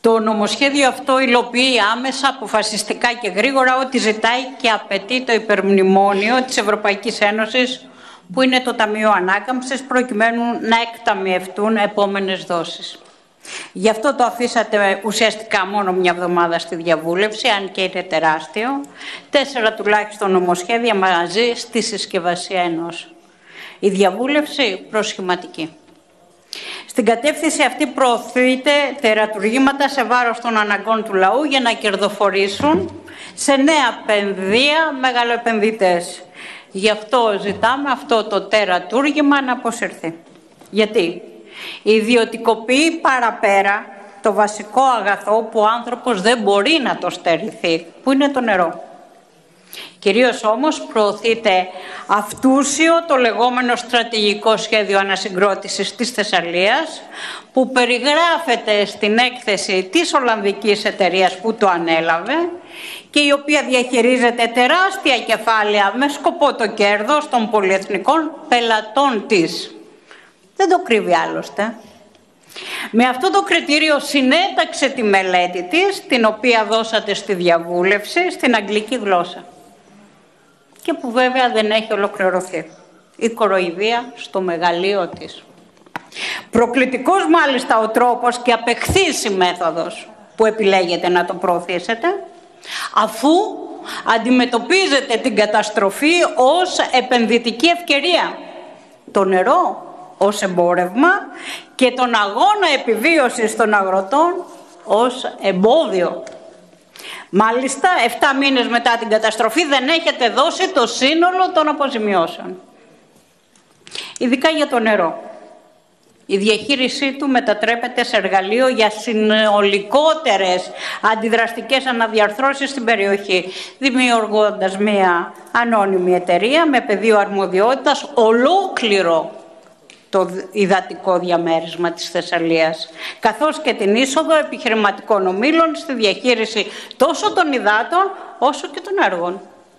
Το νομοσχέδιο αυτό υλοποιεί άμεσα, αποφασιστικά και γρήγορα ό,τι ζητάει και απαιτεί το υπερμνημόνιο της Ευρωπαϊκής Ένωσης, που είναι το Ταμείο Ανάκαμψης, προκειμένου να εκταμιευτούν επόμενες δόσεις. Γι' αυτό το αφήσατε ουσιαστικά μόνο μια εβδομάδα στη διαβούλευση, αν και είναι τεράστιο. 4 τουλάχιστον νομοσχέδια μαζί στη συσκευασία ενός. Η διαβούλευση προσχηματική. Στην κατεύθυνση αυτή προωθείται τερατουργήματα σε βάρος των αναγκών του λαού για να κερδοφορήσουν σε νέα πεδία μεγαλοεπενδυτές. Γι' αυτό ζητάμε αυτό το τερατούργημα να αποσυρθεί. Γιατί ιδιωτικοποιεί παραπέρα το βασικό αγαθό που ο άνθρωπος δεν μπορεί να το στερηθεί, που είναι το νερό. Κυρίως όμως προωθείται αυτούσιο το λεγόμενο στρατηγικό σχέδιο ανασυγκρότησης της Θεσσαλίας, που περιγράφεται στην έκθεση της Ολλανδικής εταιρείας που το ανέλαβε και η οποία διαχειρίζεται τεράστια κεφάλαια με σκοπό το κέρδος των πολυεθνικών πελατών της. Δεν το κρύβει άλλωστε. Με αυτό το κριτήριο συνέταξε τη μελέτη της, την οποία δώσατε στη διαβούλευση, στην αγγλική γλώσσα. Και που βέβαια δεν έχει ολοκληρωθεί. Η κοροϊδία στο μεγαλείο της. Προκλητικός μάλιστα ο τρόπος και απεχθής η μέθοδος που επιλέγετε να το προωθήσετε, αφού αντιμετωπίζετε την καταστροφή ως επενδυτική ευκαιρία. Το νερό ως εμπόρευμα και τον αγώνα επιβίωσης των αγροτών ως εμπόδιο. Μάλιστα, 7 μήνες μετά την καταστροφή δεν έχετε δώσει το σύνολο των αποζημιώσεων. Ειδικά για το νερό. Η διαχείρισή του μετατρέπεται σε εργαλείο για συνολικότερες αντιδραστικές αναδιαρθρώσεις στην περιοχή, δημιουργώντας μία ανώνυμη εταιρεία με πεδίο αρμοδιότητας ολόκληρο το υδατικό διαμέρισμα της Θεσσαλίας, καθώς και την είσοδο επιχειρηματικών ομίλων στη διαχείριση τόσο των υδάτων όσο και των έργων.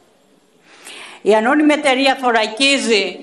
Η ανώνυμη εταιρεία θωρακίζει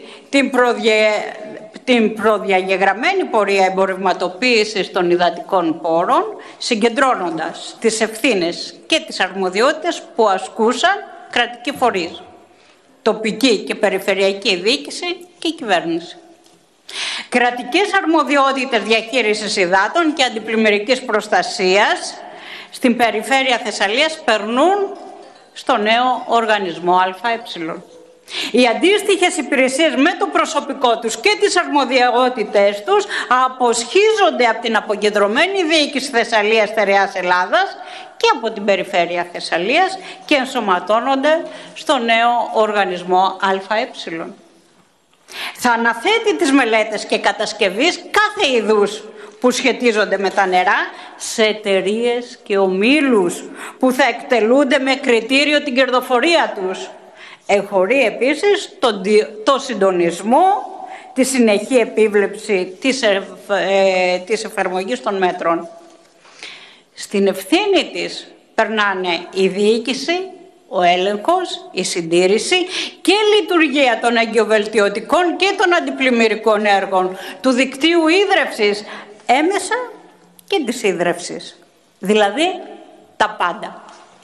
την προδιαγεγραμμένη πορεία εμπορευματοποίησης των υδατικών πόρων, συγκεντρώνοντας τις ευθύνες και τις αρμοδιότητες που ασκούσαν κρατικοί φορείς, τοπική και περιφερειακή διοίκηση και κυβέρνηση. Κρατικές αρμοδιότητες διαχείρισης υδάτων και αντιπλημμυρικής προστασίας στην περιφέρεια Θεσσαλίας περνούν στο νέο οργανισμό ΑΕ. Οι αντίστοιχες υπηρεσίες με το προσωπικό τους και τις αρμοδιότητες τους αποσχίζονται από την αποκεντρωμένη διοίκηση Θεσσαλίας Στερεάς Ελλάδας και από την περιφέρεια Θεσσαλίας και ενσωματώνονται στο νέο οργανισμό ΑΕ. Θα αναθέτει τις μελέτες και κατασκευής κάθε είδους που σχετίζονται με τα νερά σε εταιρείες και ομίλους που θα εκτελούνται με κριτήριο την κερδοφορία τους. Εχωρεί επίσης το συντονισμό, τη συνεχή επίβλεψη της εφαρμογής των μέτρων. Στην ευθύνη της περνάνε η διοίκηση, ο έλεγχος, η συντήρηση και η λειτουργία των εγκυοβελτιωτικών και των αντιπλημμυρικών έργων, του δικτύου ίδρευσης έμεσα και της ίδρευσης. Δηλαδή τα πάντα.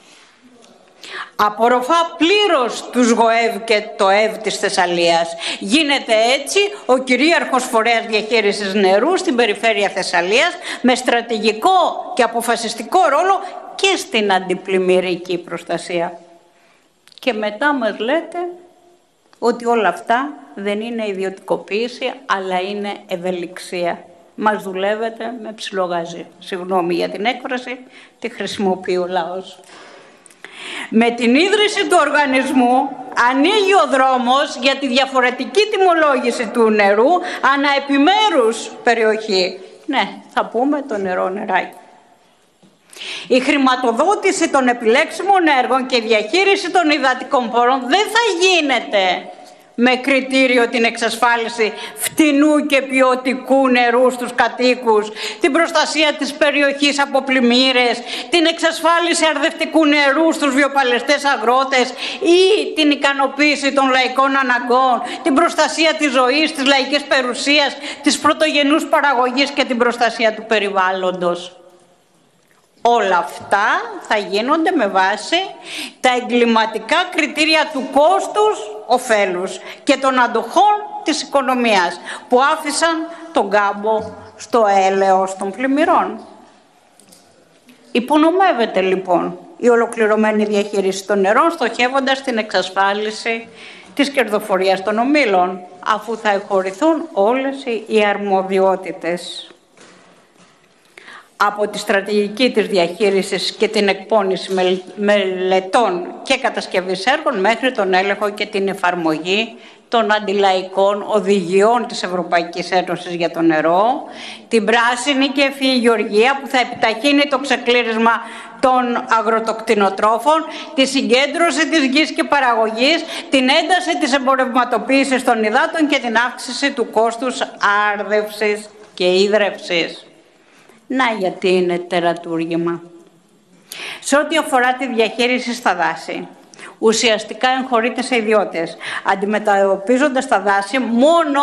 Απορροφά πλήρως τους ΓΟΕΒ και το ΕΒ της Θεσσαλίας. Γίνεται έτσι ο κυρίαρχος φορέας διαχείρισης νερού στην περιφέρεια Θεσσαλίας με στρατηγικό και αποφασιστικό ρόλο και στην αντιπλημμυρική προστασία. Και μετά μας λέτε ότι όλα αυτά δεν είναι ιδιωτικοποίηση, αλλά είναι ευελιξία. Μας δουλεύετε με ψιλογάζι. Συγγνώμη για την έκφραση, τη χρησιμοποιεί ο λαός. Με την ίδρυση του οργανισμού ανοίγει ο δρόμος για τη διαφορετική τιμολόγηση του νερού ανά επιμέρους περιοχή. Ναι, θα πούμε το νερό-νεράκι. Η χρηματοδότηση των επιλέξιμων έργων και η διαχείριση των υδατικών πόρων δεν θα γίνεται με κριτήριο την εξασφάλιση φτηνού και ποιοτικού νερού στους κατοίκους, την προστασία της περιοχής από πλημμύρες, την εξασφάλιση αρδευτικού νερού στους βιοπαλαιστές αγρότες ή την ικανοποίηση των λαϊκών αναγκών, την προστασία της ζωής, της λαϊκής περιουσίας, της πρωτογενούς παραγωγής και την προστασία του περιβάλλοντος. Όλα αυτά θα γίνονται με βάση τα εγκληματικά κριτήρια του κόστους, ωφέλους και των αντοχών της οικονομίας που άφησαν τον κάμπο στο έλεος των πλημμυρών. Υπονομεύεται λοιπόν η ολοκληρωμένη διαχείριση των νερών, στοχεύοντας την εξασφάλιση της κερδοφορίας των ομίλων, αφού θα εκχωρηθούν όλες οι αρμοδιότητες. Από τη στρατηγική της διαχείρισης και την εκπόνηση μελετών και κατασκευής έργων μέχρι τον έλεγχο και την εφαρμογή των αντιλαϊκών οδηγιών της Ευρωπαϊκής Ένωσης για το νερό, την πράσινη και ευφυή γεωργία που θα επιταχύνει το ξεκλήρισμα των αγροτοκτηνοτρόφων, τη συγκέντρωση της γης και παραγωγής, την ένταση της εμπορευματοποίησης των υδάτων και την αύξηση του κόστους άρδευσης και ίδρευσης. Να γιατί είναι τερατούργημα. Σε ό,τι αφορά τη διαχείριση στα δάση, ουσιαστικά εγχωρείται σε ιδιώτες, αντιμετωπίζοντας τα δάση μόνο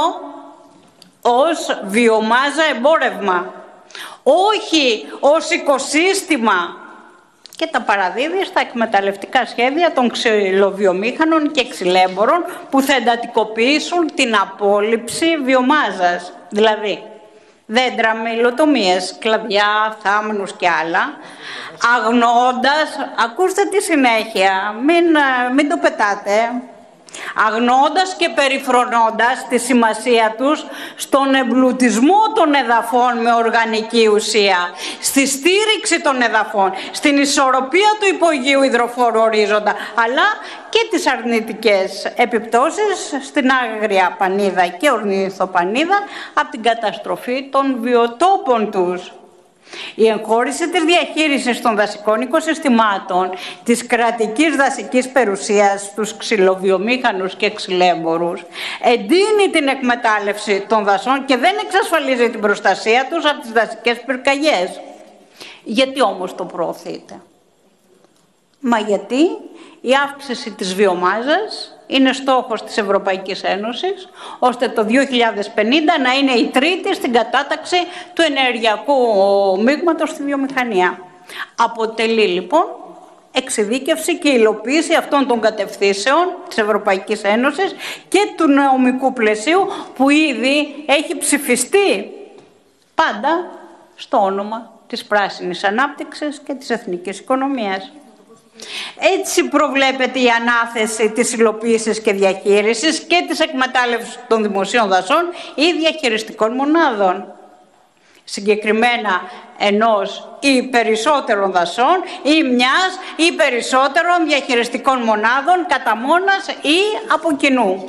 ως βιομάζα εμπόρευμα, όχι ως οικοσύστημα, και τα παραδίδει στα εκμεταλλευτικά σχέδια των ξυλοβιομήχανων και ξυλέμπορων που θα εντατικοποιήσουν την απόλυψη βιομάζας, δηλαδή δέντρα με υλοτομίες, κλαδιά, θάμνους και άλλα, αγνοώντας, ακούστε τη συνέχεια, μην το πετάτε, αγνοώντας και περιφρονώντας τη σημασία τους στον εμπλουτισμό των εδαφών με οργανική ουσία, στη στήριξη των εδαφών, στην ισορροπία του υπογείου υδροφόρου ορίζοντα, αλλά και τις αρνητικές επιπτώσεις στην άγρια πανίδα και ορνηθοπανίδα από την καταστροφή των βιοτόπων τους. Η εγχώρηση της διαχείρισης των δασικών οικοσυστημάτων, της κρατικής δασικής περιουσίας στους ξυλοβιομήχανους και ξυλέμπορους, εντείνει την εκμετάλλευση των δασών και δεν εξασφαλίζει την προστασία τους από τις δασικές πυρκαγιές. Γιατί όμως το προωθείτε? Μα γιατί η αύξηση της βιομάζας είναι στόχος της Ευρωπαϊκής Ένωσης, ώστε το 2050 να είναι η τρίτη στην κατάταξη του ενεργειακού μείγματος στη βιομηχανία. Αποτελεί λοιπόν εξειδίκευση και υλοποίηση αυτών των κατευθύνσεων της Ευρωπαϊκής Ένωσης και του νομικού πλαισίου που ήδη έχει ψηφιστεί πάντα στο όνομα της πράσινης ανάπτυξης και της εθνικής οικονομίας. Έτσι προβλέπεται η ανάθεση της υλοποίησης και διαχείρισης και της εκμετάλλευσης των δημοσίων δασών ή διαχειριστικών μονάδων. Συγκεκριμένα ενός ή περισσότερων δασών ή μιας ή περισσότερων διαχειριστικών μονάδων κατά μόνας ή από κοινού.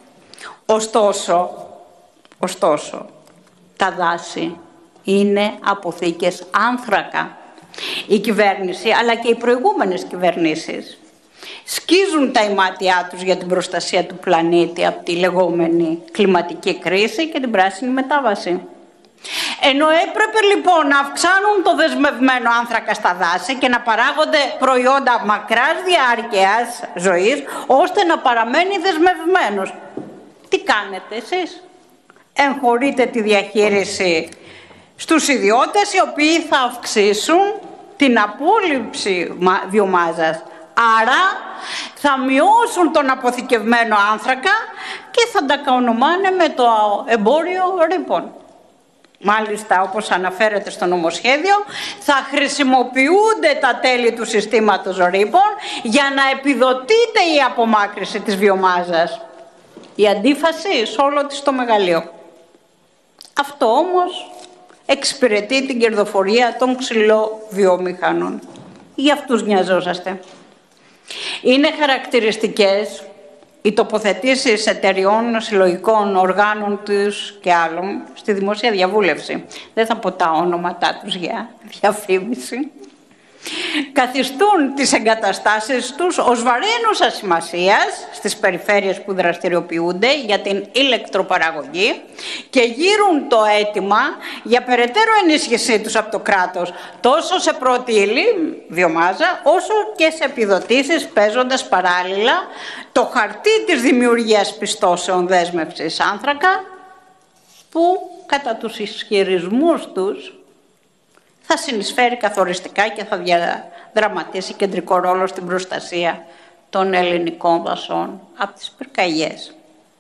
Ωστόσο, τα δάση είναι αποθήκες άνθρακα. Η κυβέρνηση, αλλά και οι προηγούμενες κυβερνήσεις, σκίζουν τα ημάτια τους για την προστασία του πλανήτη από τη λεγόμενη κλιματική κρίση και την πράσινη μετάβαση. Ενώ έπρεπε λοιπόν να αυξάνουν το δεσμευμένο άνθρακα στα δάση και να παράγονται προϊόντα μακράς διάρκειας ζωής, ώστε να παραμένει δεσμευμένος. Τι κάνετε εσείς? Εγχωρείτε τη διαχείριση στους ιδιώτες, οι οποίοι θα αυξήσουν την απόλυψη βιομάζας. Άρα θα μειώσουν τον αποθηκευμένο άνθρακα και θα τα ονομάνε με το εμπόριο ρήπων. Μάλιστα, όπως αναφέρεται στο νομοσχέδιο, θα χρησιμοποιούνται τα τέλη του συστήματος ρήπων για να επιδοτείται η απομάκρυνση της βιομάζας. Η αντίφαση σε όλο της το μεγαλείο. Αυτό όμως εξυπηρετεί την κερδοφορία των ξυλοβιομηχανών. Για αυτούς νοιαζόσαστε. Είναι χαρακτηριστικές οι τοποθετήσεις εταιριών, συλλογικών οργάνων τους και άλλων στη δημόσια διαβούλευση. Δεν θα πω τα ονόματά τους για διαφήμιση. Καθιστούν τις εγκαταστάσεις τους ως βαρύνουσας σημασίας στις περιφέρειες που δραστηριοποιούνται για την ηλεκτροπαραγωγή και γύρουν το αίτημα για περαιτέρω ενίσχυσή τους από το κράτος, τόσο σε πρώτη ύλη, βιομάζα, όσο και σε επιδοτήσεις, παίζοντας παράλληλα το χαρτί της δημιουργίας πιστώσεων δέσμευσης άνθρακα, που κατά τους ισχυρισμούς τους θα θα συνεισφέρει καθοριστικά και θα διαδραματίσει κεντρικό ρόλο στην προστασία των ελληνικών δασών από τις πυρκαγιές.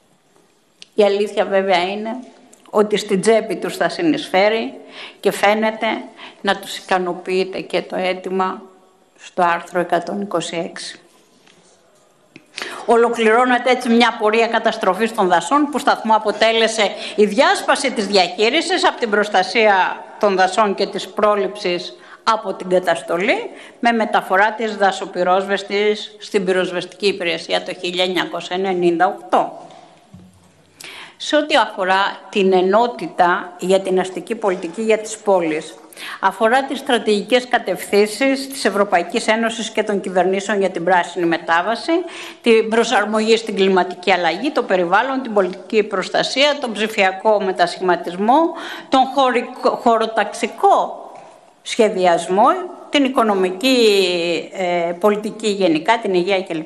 Η αλήθεια βέβαια είναι ότι στην τσέπη τους θα συνεισφέρει και φαίνεται να τους ικανοποιείται και το αίτημα στο άρθρο 126. Ολοκληρώνεται έτσι μια πορεία καταστροφής των δασών που σταθμό αποτέλεσε η διάσπαση της διαχείρισης από την προστασία των δασών και της πρόληψης από την καταστολή με μεταφορά της δασοπυρόσβεστης στην πυροσβεστική υπηρεσία το 1998. Σε ό,τι αφορά την ενότητα για την αστική πολιτική για τις πόλεις, αφορά τις στρατηγικές κατευθύνσεις της Ευρωπαϊκής Ένωσης και των κυβερνήσεων για την πράσινη μετάβαση, την προσαρμογή στην κλιματική αλλαγή, το περιβάλλον, την πολιτική προστασία, τον ψηφιακό μετασχηματισμό, τον χωροταξικό σχεδιασμό, την οικονομική πολιτική γενικά, την υγεία κλπ.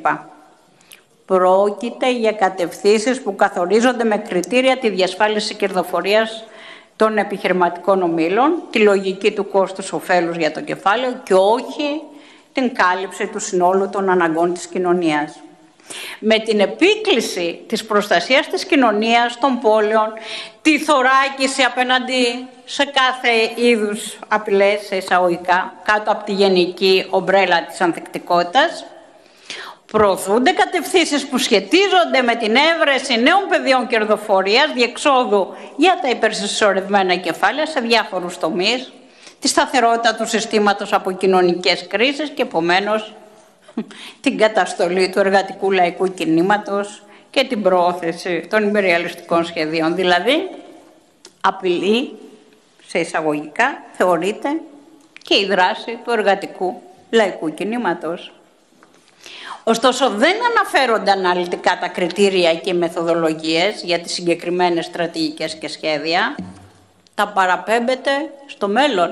Πρόκειται για κατευθύνσεις που καθορίζονται με κριτήρια τη διασφάλιση κερδοφορίας των επιχειρηματικών ομίλων, τη λογική του κόστους-οφέλους για το κεφάλαιο και όχι την κάλυψη του συνόλου των αναγκών της κοινωνίας. Με την επίκληση της προστασίας της κοινωνίας, των πόλεων, τη θωράκιση απέναντι σε κάθε είδους απειλές, σε εισαγωγικά, κάτω από τη γενική ομπρέλα της ανθεκτικότητας, προωθούνται κατευθύνσεις που σχετίζονται με την έβρεση νέων πεδίων κερδοφορίας, διεξόδου για τα υπερσυσσωρευμένα κεφάλαια σε διάφορους τομείς, τη σταθερότητα του συστήματος από κοινωνικές κρίσεις και επομένως την καταστολή του εργατικού λαϊκού κινήματος και την προώθηση των υπεριαλιστικών σχεδίων. Δηλαδή, απειλή, σε εισαγωγικά, θεωρείται και η δράση του εργατικού λαϊκού κινήματος. Ωστόσο, δεν αναφέρονται αναλυτικά τα κριτήρια και οι μεθοδολογίες για τις συγκεκριμένες στρατηγικές και σχέδια. Τα παραπέμπεται στο μέλλον.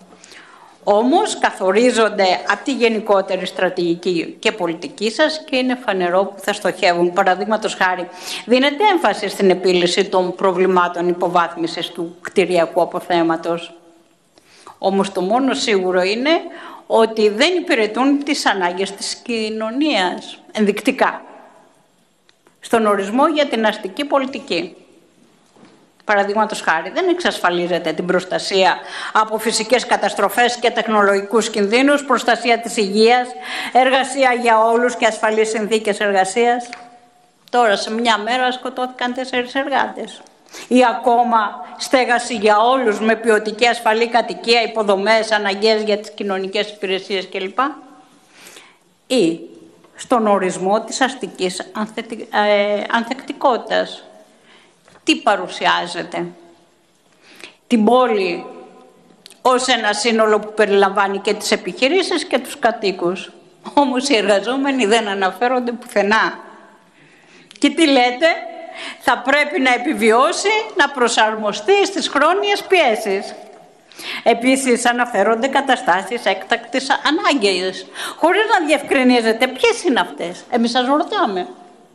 Όμως, καθορίζονται από τη γενικότερη στρατηγική και πολιτική σας και είναι φανερό που θα στοχεύουν. Παραδείγματος χάρη, δίνεται έμφαση στην επίλυση των προβλημάτων υποβάθμισης του κτηριακού αποθέματος. Όμως, το μόνο σίγουρο είναι ότι δεν υπηρετούν τις ανάγκες της κοινωνίας, ενδεικτικά, στον ορισμό για την αστική πολιτική. Παραδείγματος χάρη, δεν εξασφαλίζεται την προστασία από φυσικές καταστροφές και τεχνολογικούς κινδύνους, προστασία της υγείας, εργασία για όλους και ασφαλείς συνθήκες εργασίας. Τώρα, σε μια μέρα σκοτώθηκαν 4 εργάτες. Ή ακόμα στέγαση για όλους με ποιοτική ασφαλή κατοικία, υποδομές, αναγκαίες για τις κοινωνικές υπηρεσίες κλπ. Ή στον ορισμό της αστικής ανθεκτικότητας. Τι παρουσιάζεται? Την πόλη ως ένα σύνολο που περιλαμβάνει και τις επιχειρήσεις και τους κατοίκους. Όμως οι εργαζόμενοι δεν αναφέρονται πουθενά. Και τι λέτε? Θα πρέπει να επιβιώσει, να προσαρμοστεί στις χρόνιες πιέσεις. Επίσης αναφέρονται καταστάσεις έκτακτης ανάγκης, χωρίς να διευκρινίζεται ποιες είναι αυτές. Εμείς σας ρωτάμε.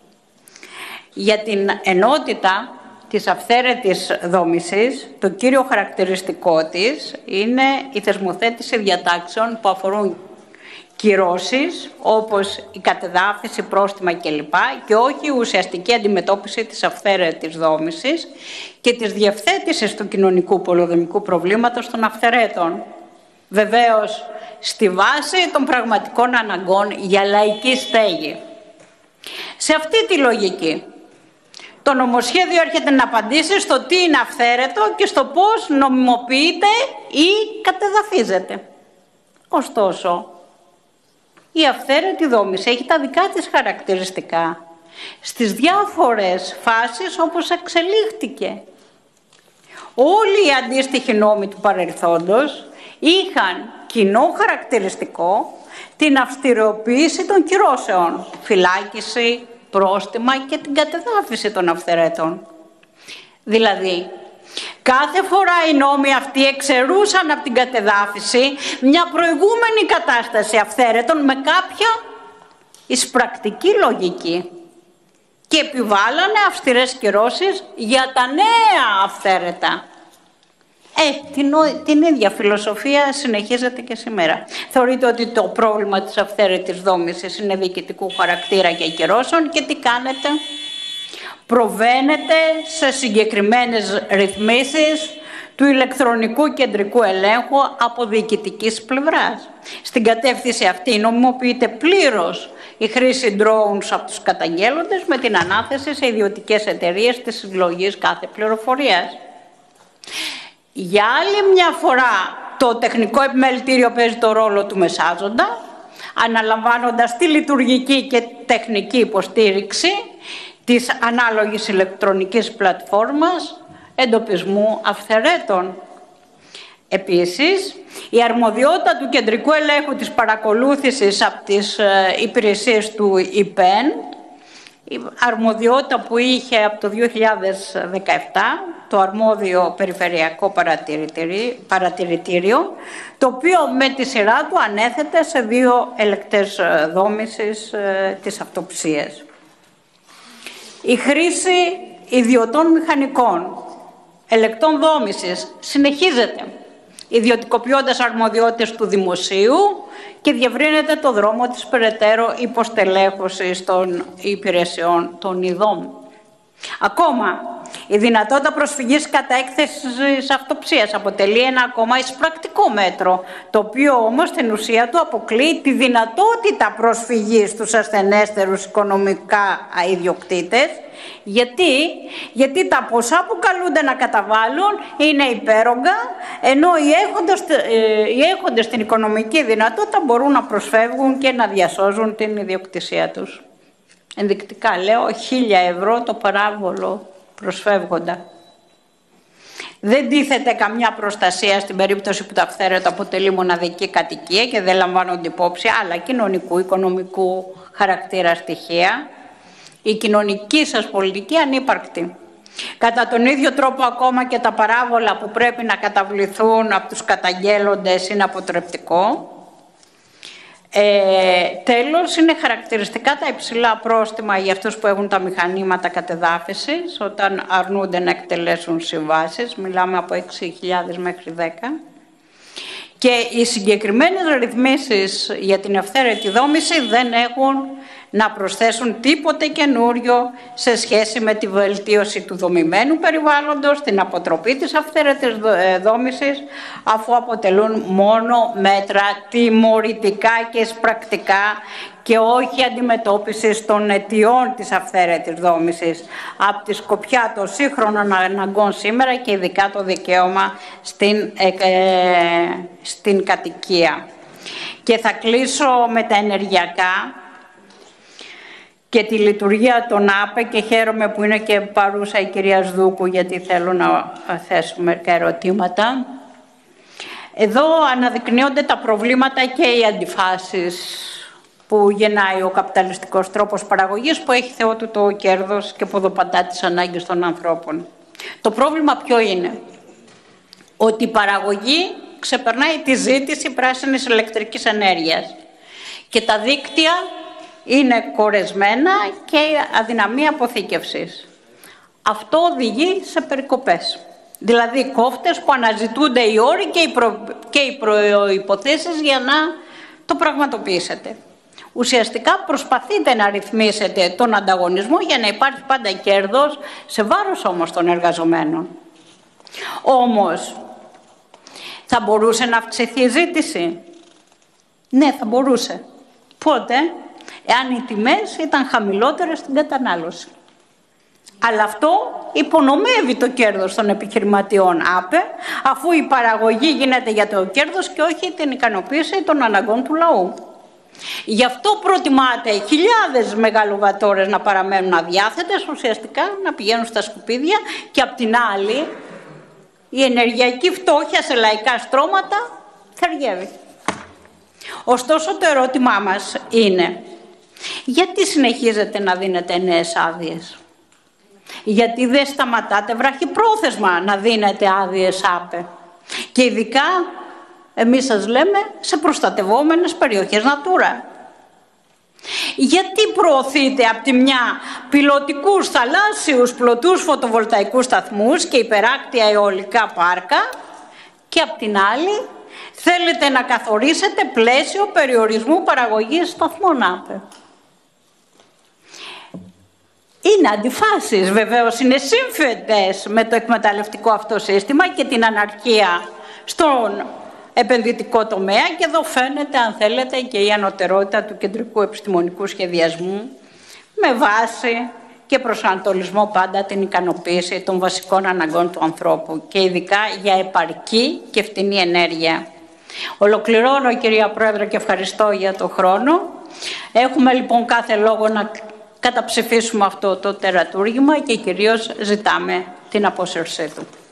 Για την ενότητα της αυθαίρετης δόμησης, το κύριο χαρακτηριστικό της είναι η θεσμοθέτηση διατάξεων που αφορούν κυρώσεις, όπως η κατεδάφιση, πρόστιμα κλπ. Και όχι η ουσιαστική αντιμετώπιση της αυθαίρετης δόμησης και της διευθέτησης του κοινωνικού πολεοδομικού προβλήματος των αυθαιρέτων. Βεβαίως, στη βάση των πραγματικών αναγκών για λαϊκή στέγη. Σε αυτή τη λογική, το νομοσχέδιο έρχεται να απαντήσει στο τι είναι αυθαίρετο και στο πώς νομιμοποιείται ή κατεδαφίζεται. Ωστόσο, η αυθαίρετη δόμηση έχει τα δικά της χαρακτηριστικά στις διάφορες φάσεις όπως εξελίχθηκε. Όλοι οι αντίστοιχοι νόμοι του παρελθόντος είχαν κοινό χαρακτηριστικό την αυστηροποίηση των κυρώσεων, φυλάκιση, πρόστιμα και την κατεδάφιση των αυθαιρέτων. Δηλαδή, κάθε φορά οι νόμοι αυτοί εξαιρούσαν από την κατεδάφιση μια προηγούμενη κατάσταση αυθαίρετων με κάποια εισπρακτική λογική και επιβάλλανε αυστηρές κυρώσεις για τα νέα αυθαίρετα. Την ίδια φιλοσοφία συνεχίζεται και σήμερα. Θεωρείτε ότι το πρόβλημα της αυθαίρετης δόμησης είναι διοικητικού χαρακτήρα και κυρώσεων και τι κάνετε? Προβαίνετε σε συγκεκριμένες ρυθμίσεις του ηλεκτρονικού κεντρικού ελέγχου από διοικητικής πλευράς. Στην κατεύθυνση αυτή νομιμοποιείται πλήρως η χρήση drones από τους καταγγέλλοντες με την ανάθεση σε ιδιωτικές εταιρείες της συλλογής κάθε πληροφορίας. Για άλλη μια φορά το τεχνικό επιμελητήριο παίζει το ρόλο του μεσάζοντα, αναλαμβάνοντας τη λειτουργική και τεχνική υποστήριξη της ανάλογης ηλεκτρονικής πλατφόρμας εντοπισμού αυθαιρέτων. Επίσης, η αρμοδιότητα του κεντρικού ελέγχου της παρακολούθησης από τις υπηρεσίες του ΙΠΕΝ, η αρμοδιότητα που είχε από το 2017 το αρμόδιο περιφερειακό παρατηρητήριο, το οποίο με τη σειρά του ανέθετε σε 2 ελεκτές δόμησης της αυτοψίας. Η χρήση ιδιωτών μηχανικών ελεκτών δόμησης συνεχίζεται, ιδιωτικοποιώντας αρμοδιότητες του δημοσίου και διευρύνεται το δρόμο της περαιτέρω υποστελέχωσης των υπηρεσιών των ειδών. Ακόμα, η δυνατότητα προσφυγής κατά έκθεσης αυτοψίας αποτελεί ένα ακόμα εισπρακτικό μέτρο, το οποίο όμως στην ουσία του αποκλείει τη δυνατότητα προσφυγής στους ασθενέστερους οικονομικά ιδιοκτήτες. Γιατί τα ποσά που καλούνται να καταβάλουν είναι υπέρογκα, ενώ οι έχοντες την οικονομική δυνατότητα μπορούν να προσφεύγουν και να διασώζουν την ιδιοκτησία τους. Ενδεικτικά λέω 1.000 ευρώ το παράβολο προσφεύγοντα. Δεν τίθεται καμιά προστασία στην περίπτωση που το αυθαίρετο αποτελεί μοναδική κατοικία και δεν λαμβάνονται υπόψη άλλα κοινωνικού, οικονομικού χαρακτήρα στοιχεία. Η κοινωνική σας πολιτική ανύπαρκτη. Κατά τον ίδιο τρόπο ακόμα και τα παράβολα που πρέπει να καταβληθούν από τους καταγγέλλοντες είναι αποτρεπτικό. Τέλος, είναι χαρακτηριστικά τα υψηλά πρόστιμα για αυτούς που έχουν τα μηχανήματα κατεδάφισης όταν αρνούνται να εκτελέσουν συμβάσεις. Μιλάμε από 6.000 μέχρι 10. Και οι συγκεκριμένες ρυθμίσεις για την αυθαίρετη δόμηση δεν έχουν να προσθέσουν τίποτε καινούριο σε σχέση με τη βελτίωση του δομημένου περιβάλλοντος, την αποτροπή της αυθαίρετης δόμησης, αφού αποτελούν μόνο μέτρα τιμωρητικά και εισπρακτικά και όχι αντιμετώπισης των αιτιών της αυθαίρετης δόμησης από τη σκοπιά των σύγχρονων αναγκών σήμερα και ειδικά το δικαίωμα στην κατοικία. Και θα κλείσω με τα ενεργειακά και τη λειτουργία των ΑΠΕ και χαίρομαι που είναι και παρούσα η κυρία Σδούκου γιατί θέλω να θέσω μερικά ερωτήματα. Εδώ αναδεικνύονται τα προβλήματα και οι αντιφάσεις που γεννάει ο καπιταλιστικός τρόπος παραγωγής που έχει θεό του το κέρδος και ποδοπατά τις ανάγκες των ανθρώπων. Το πρόβλημα ποιο είναι? Ότι η παραγωγή ξεπερνάει τη ζήτηση πράσινης ηλεκτρικής ενέργειας και τα δίκτυα είναι κορεσμένα και αδυναμία αποθήκευσης. Αυτό οδηγεί σε περικοπές. Δηλαδή κόφτες που αναζητούνται οι όροι και οι προϋποθέσεις για να το πραγματοποιήσετε. Ουσιαστικά προσπαθείτε να ρυθμίσετε τον ανταγωνισμό για να υπάρχει πάντα κέρδος σε βάρος όμως των εργαζομένων. Όμως, θα μπορούσε να αυξηθεί η ζήτηση? Ναι, θα μπορούσε. Πότε? Εάν οι τιμές ήταν χαμηλότερες στην κατανάλωση. Αλλά αυτό υπονομεύει το κέρδος των επιχειρηματιών ΑΠΕ, αφού η παραγωγή γίνεται για το κέρδος και όχι την ικανοποίηση των αναγκών του λαού. Γι' αυτό προτιμάται χιλιάδες μεγαλοβατόρες να παραμένουν αδιάθετες, ουσιαστικά να πηγαίνουν στα σκουπίδια και απ' την άλλη η ενεργειακή φτώχεια σε λαϊκά στρώματα θεριεύει. Ωστόσο το ερώτημά μας είναι γιατί συνεχίζετε να δίνετε νέες άδειες? Γιατί δεν σταματάτε βραχυπρόθεσμα να δίνετε άδειες ΑΠΕ? Και ειδικά, εμείς σας λέμε, σε προστατευόμενες περιοχές Natura. Γιατί προωθείτε από τη μια πιλωτικούς θαλάσσιους πλωτούς φωτοβολταϊκούς σταθμούς και υπεράκτια αιωλικά πάρκα Και απ' την άλλη, θέλετε να καθορίσετε πλαίσιο περιορισμού παραγωγής σταθμών ΑΠΕ. Είναι αντιφάσεις, βεβαίως, είναι σύμφετες με το εκμεταλλευτικό αυτό σύστημα και την αναρχία στον επενδυτικό τομέα, και εδώ φαίνεται, αν θέλετε, και η ανωτερότητα του κεντρικού επιστημονικού σχεδιασμού με βάση και προσανατολισμό πάντα την ικανοποίηση των βασικών αναγκών του ανθρώπου και ειδικά για επαρκή και φτηνή ενέργεια. Ολοκληρώνω, κυρία Πρόεδρε, και ευχαριστώ για το χρόνο. Έχουμε λοιπόν κάθε λόγο να καταψηφίσουμε αυτό το τερατούργημα και κυρίως ζητάμε την απόσυρσή του.